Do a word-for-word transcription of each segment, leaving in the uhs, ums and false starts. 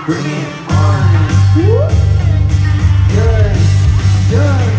Bring it on. Good, good.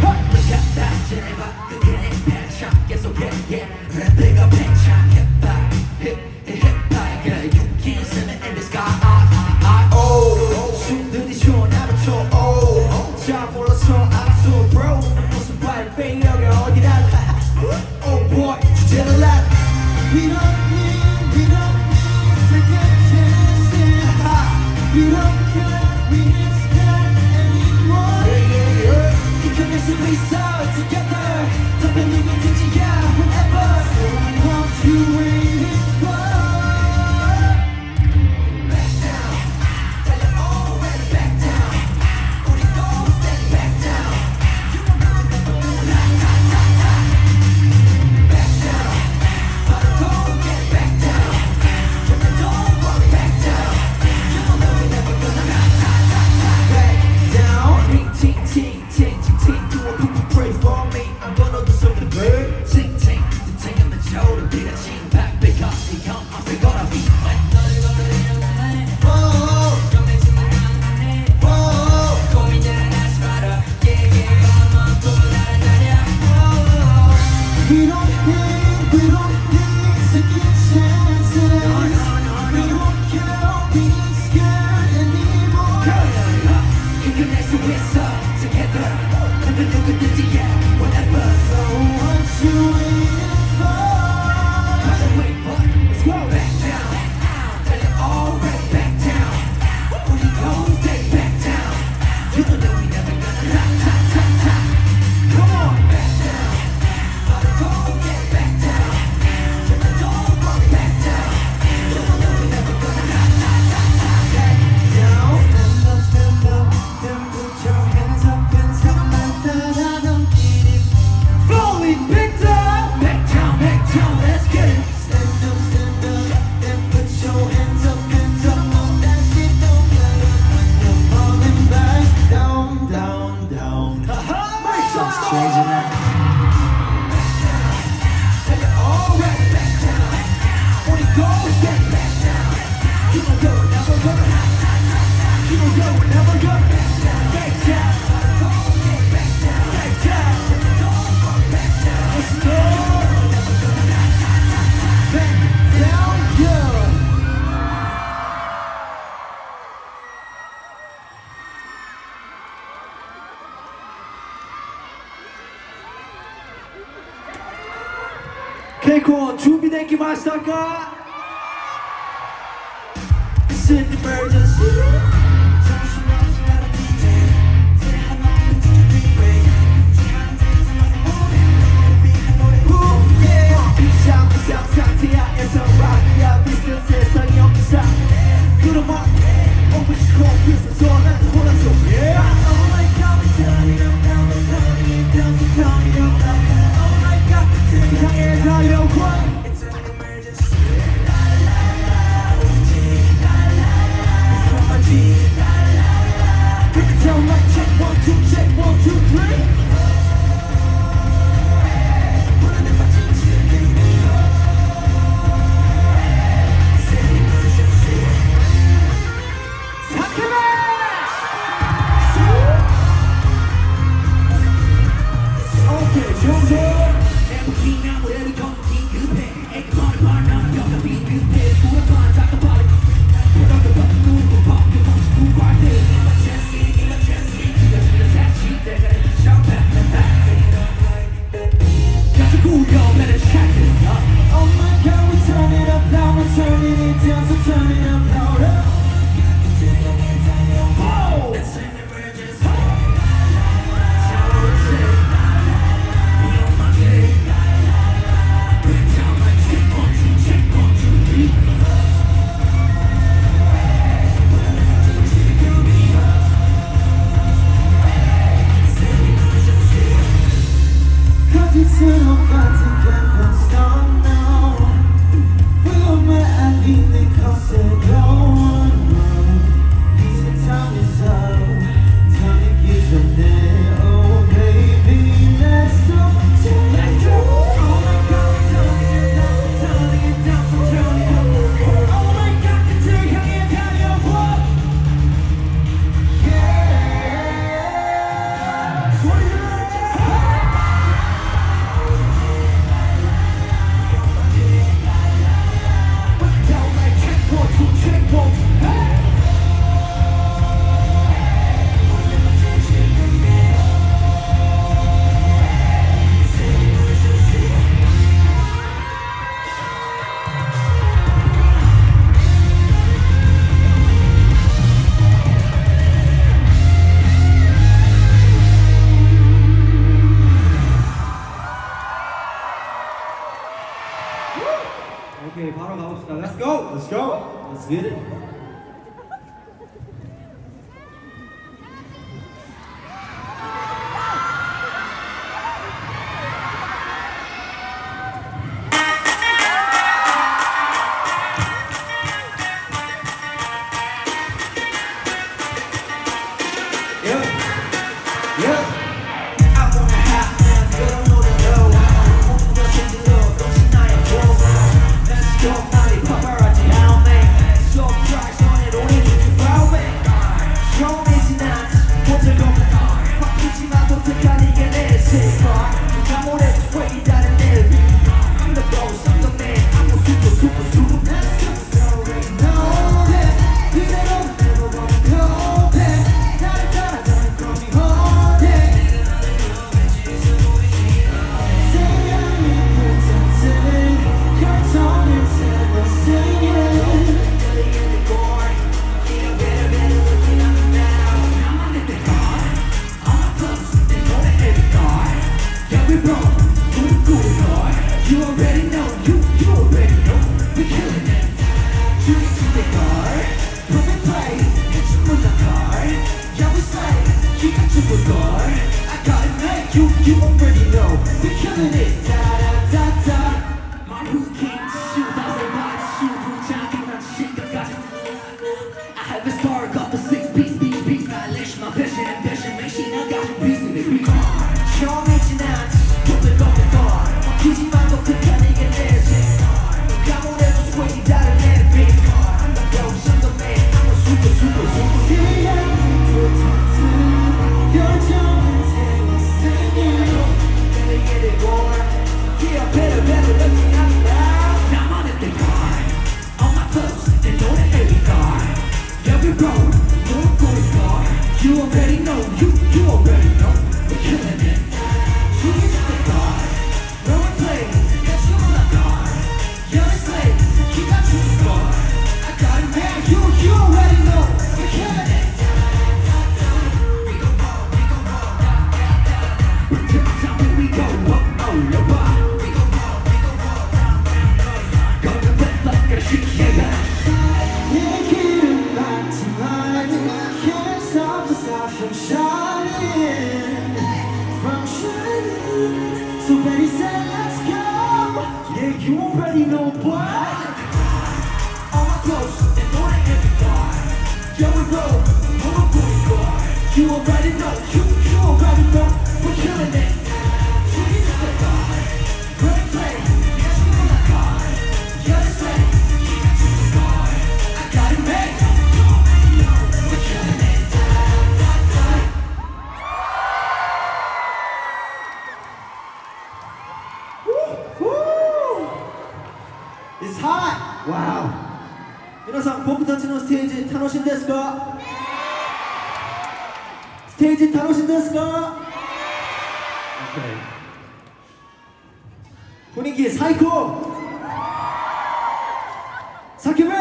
내가 팽창했다. Hip, hip, like you can't see me in the sky. I, I, oh. 숨들이 시원하면 쳐. Oh. 잘 몰라서 알았어, bro. 무슨 발베이 여기 어디라. Oh boy, 주제는 라. We don't need, we don't need second chances. We don't care, we ain't scared anymore. Yeah, yeah, yeah. You can miss it, we saw it together. Something we can teach you, yeah, whatever. So what you waiting for? Back down, tell you already back down. When it goes, then back down. You don't know never gonna la ta ta ta. Back down, but don't get back down. Just don't worry, back down. You don't know we're never gonna la ta ta ta. Back down, ting ting ting ting ting ting. Do a people pray for me? I'm gonna do something big. Ting ting, the ting in the shoulder, be the ting back because he come up, we gotta be. We don't need, we don't need second chances. We don't care, we ain't scared anymore. You can next to us together. Never look at the yeah, whatever. So what you waiting for? What you waiting for? Let's go back down. Tell you already back down. When you go, stay back down. You don't know we never gonna la ta ta ta. Come on, back down. But don't get back down. Just don't worry, back down. You don't know we never gonna la ta ta ta. Back down. Stand up, stand up, then put your hands up and stand like that. I don't get it. Slowly back down, back down, back down. Let's get it. Stand up, stand up, then put your hands up, hands up. No, that shit don't matter when you're falling back down, down, down. Make some strange in that. Tell you already back down. When it goes, get back down. You don't go, never gonna. You don't go, never gonna. Back down. Back down. Back down. Back down. Let's go. Back down, good. 케이콘 준비된 게 마시다가 It's an emergency. 정신없이 나를 디제이. 제 하나는 진짜 freeway. 시간은 대상하는 노래. 비한 노래. Ooh, yeah. 비상 비상 상태야. 애써 락이야. 비슷한 세상이 없사. 그놈아. Open the cold Christmas. 소원한 혼란 속에. Oh my God, we're turning up now. We're turning it down. We're turning up now. Oh my God, 세상에 달려와. It's an emergency. La la la, 오지. La la la, from my G. La la la, break it down like check one two check one two three. 오늘 내 빠진 지금 It's an emergency. 사케만. Okay, 정선. Oh my God, we turn it up now, we're turning it down, so turn it up louder. Oh! It's an emergency. Cause it's an emergency. Can't stop now. We'll meet at the cause it don't this time is up. Time to give them there. Oh baby, let's go. Let's go. Oh my God, turning it down, turning it down, turning it up. Oh my God, it's a 향해 달려와. 오케이, 바로 가봅시다. Let's go! Let's go! Let's get it! It's hot! Wow! 皆さん、僕たちのステージ楽しいんですか？ステージ楽しいんですか？ OK 雰囲気最高！叫べ！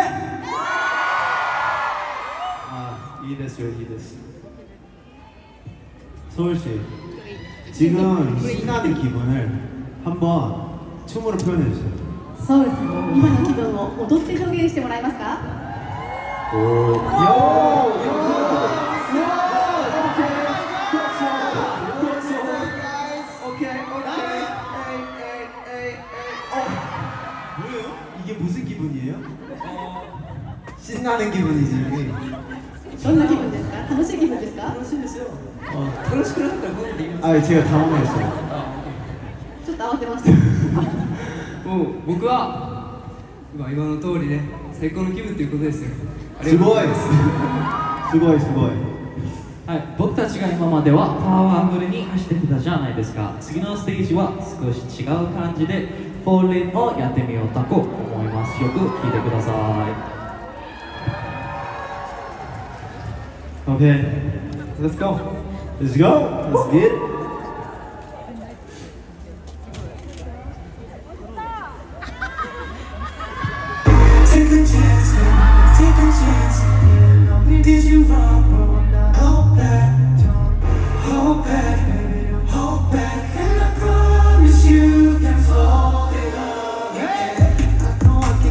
아, 이ですよ, 이です. 서울씨, 지금 신나는 기분을 한번 춤으로 표현해주세요. そうですね。今の気分を踊って表現してもらえますか？ 오, 요, 뭐예요? 이게 무슨 기분이에요? 신나는 기분이지. どんな気分ですか？楽しい気分ですか？ 楽しいですよ。 어, 楽しくなったら声で言います。 아, 제가 당황했어요. ちょっと慌てました。 もう僕は今今の通りね、最高の気分ということですよ。 すごいすごいすごい。 はい、僕たちが今まではパワフルに走ってきたじゃないですか。次のステージは少し違う感じでフォーレンをやってみようと思います。よく聞いてください。 Okay, let's go. Let's go. Let's get it. Take a chance, yeah, take a chance, yeah. No, we did you wrong, but I'm not hold back. Don't hold back, baby, don't hold back. And I promise you can fall in love again. I know I can.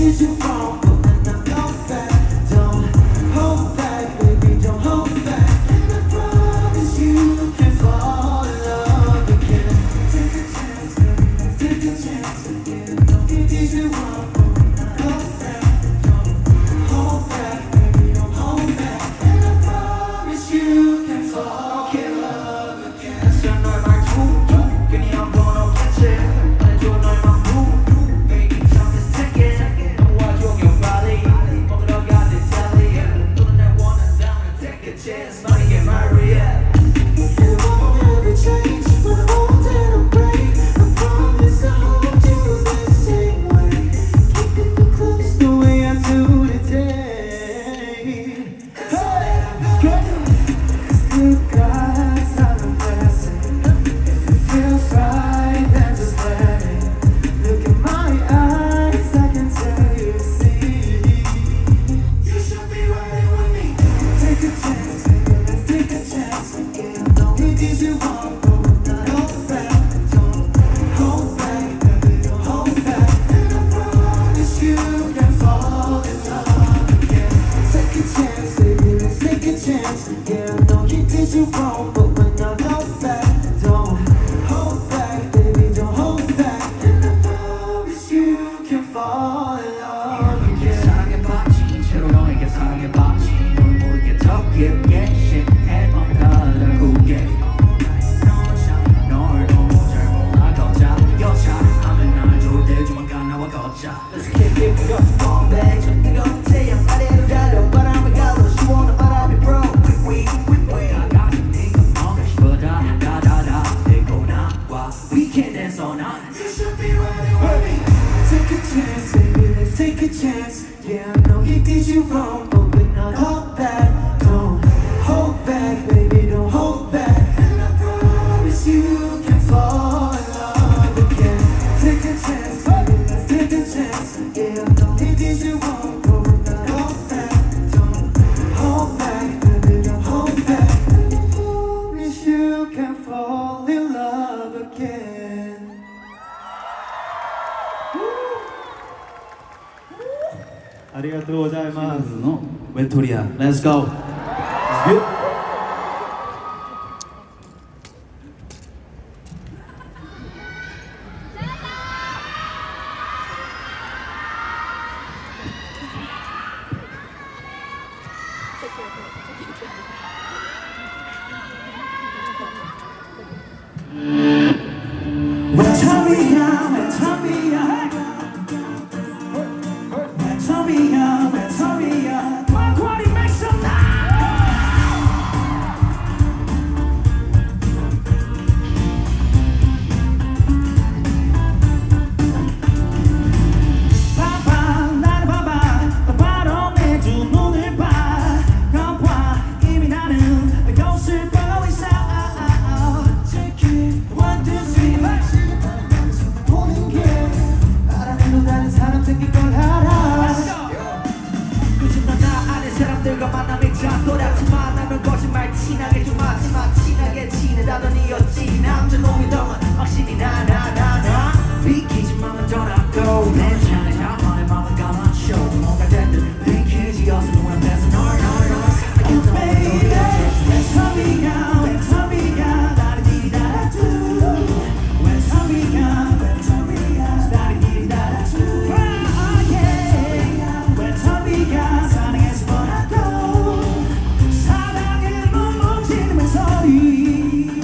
did you wrong, but when I go back, don't hold back, baby, don't hold back. And I promise you can fall in love again. Take a chance, baby, take a chance again. Don't get did you wrong, but when I go back, don't hold back, baby, don't hold back. And I promise you can fall in love again. 다시 너의 말투 그냥 번호 캐치 말해줘 너의 맘 baby tell me take it 놓아줘 your body 먹으러 가지 telly 너는 날 원한다면 take a chance 너에게 말이야. You won't ever change when I won't let them break. I promise I'll hold you the same way. Keeping you close the way I do today. Hey, good guys are the blessing. If it feels right, then just let it. Look in my eyes, I can tell you see. You should be riding with me. Take a chance, baby, let's take a chance. Yeah, I know it did you wrong, but when I hold back, don't hold back, baby, don't hold back. And I promise you can fall in love again. Take a chance, baby, let's take a chance. Yeah, I know you did you wrong, but when I go back, don't hold back, baby, don't hold back. And I promise you can fall in love again. 사랑해봤지 채로 너에게 사랑해봤지 널 모르게 더 깊게 심해만 달라구게 널 너무 잘 몰라 걷자 여차하면 날 좋을 때 조만간 나와 걷자. Let's kick it, we got the phone back. 이거 태양 아래로 달려 바람을 가로 시원한 바람이 불어. We, we, we. 다가진 네가 뭔가 싶어다 다다다 되고 나와 We can dance all night. You should be riding with me. Take a chance, baby, let's take a chance. Yeah, I know he did you wrong, but we're not hold back. Don't hold back, baby, don't hold back. And I promise you can fall in love again. Take a chance, baby, let's take a chance. Yeah, I know he did you wrong, but we're not hold back. Don't hold back, baby, don't hold back. And I promise you can fall in love again. Arigatou gozaimasu. のウェトリア Let's go. It's good. 외톨이야 외톨이야 외톨이야 외톨이야 quiet make some 봐봐 나를 봐봐 바로 내 두 눈을 봐 거봐 이미 나는 이곳을 보고 있어. Check it one two three 보는 게 알아내도 다른 사람 생길 걸 알아. 요즘 넌 나 아는 사람들과 만남이 잦더라지만 나면 거짓말 티나게 좀 하지마. 티나게 티내다더니였지 남자놈이 덩은 확실히 나나나나 비키지 마음은 떠나고 내 잔에 나만의 마음을 감아줘. 뭔가 됐든 비키지 어서 눈 앞에서 널널널 사랑했던 너를 외톨이야 외톨이야 나를 이리 달아줘. 외톨이야 외톨이야 나를 이리 달아줘. 외톨이야 사랑해서 뻔하고 사랑에 못 멈추는 소리.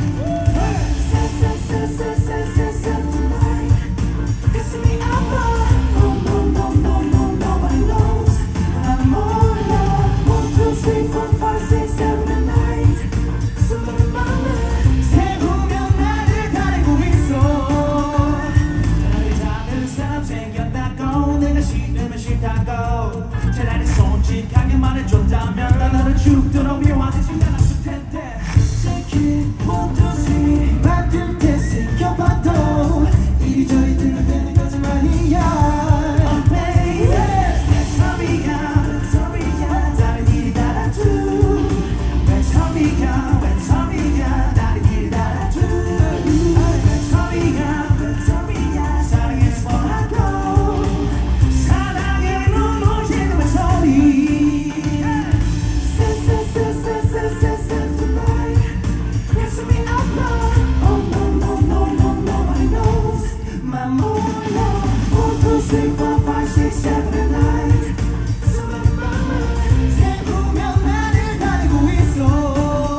tonight 가슴이 아파. Oh no no no no nobody knows. 나는 몰라. One two three four five six seven and eight 수많은 맘을 세우며 나를 가리고 있어. 나를 잡는 사람 생겼다고 내가 싫으면 싫다고 차라리 솔직하게 말해줬다면 난 너를 죽도록 미워하지 않았을 텐데. Take it one two three 맡을 때 생겨봐도 이리저리 들면 거짓말이야. Oh baby 외톨이야 외톨이야 나를 이리 달아줘. 외톨이야 외톨이야 나를 이리 달아줘. 외톨이야 외톨이야 사랑해서 뻔하고 사랑해 three, four, five, six, seven, and nine. 수많은 밤을 새우며 나를 달고 있어.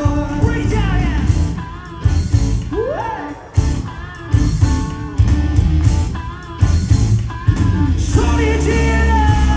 소리 질러.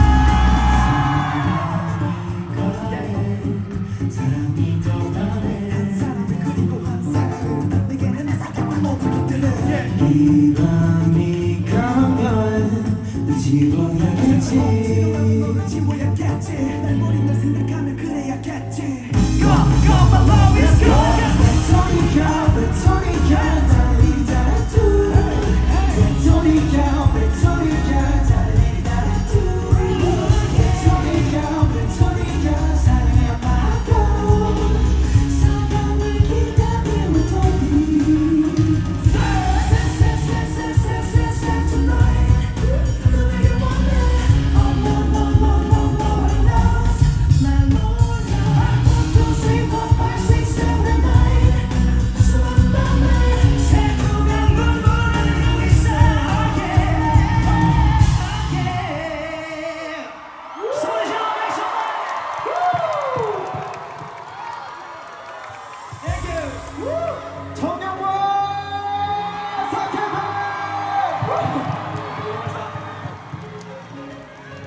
사랑이 떠나네. 한 사람을 그리고 한 사람은 내게는 사랑을 모두 들려. 이 밤이 가면 네 집은 가겠지. 네 모양겠지. 날 버리면 생각하면 그래야겠지. Go, go, my love is go. 배터리가 배터리가 달리다 두. 배터리가 배터리가 달리다 두. 배터리가 배터리가 사랑에 빠져. 사랑을 기다리는 도비.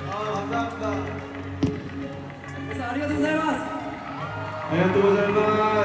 皆さんありがとうございます。 ありがとうございます。